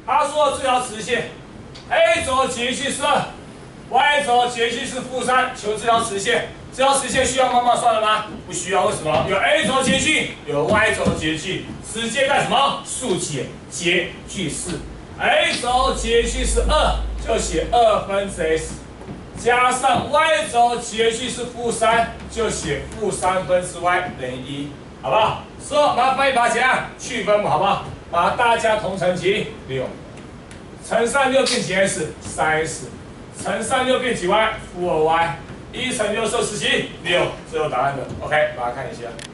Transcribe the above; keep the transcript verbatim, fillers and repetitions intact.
他说这条直线 ，a 轴截距是二 ，y 轴截距是负三，求这条直线。这条直线需要妈妈算了吗？不需要，为什么？有 a 轴截距，有 y 轴截距，直接干什么？速解截距是 a 轴截距是二，就写二分之 s， 加上 y 轴截距是负三，就写负三分之 y 等于一，好不好？说麻烦你把它怎样去分母，好不好？把大家同乘积六，乘上六变几 s？ 三 s， 乘上六变几 y？ 负二 y。一乘六受十七，六，最后答案的 ，OK， 把它看一下。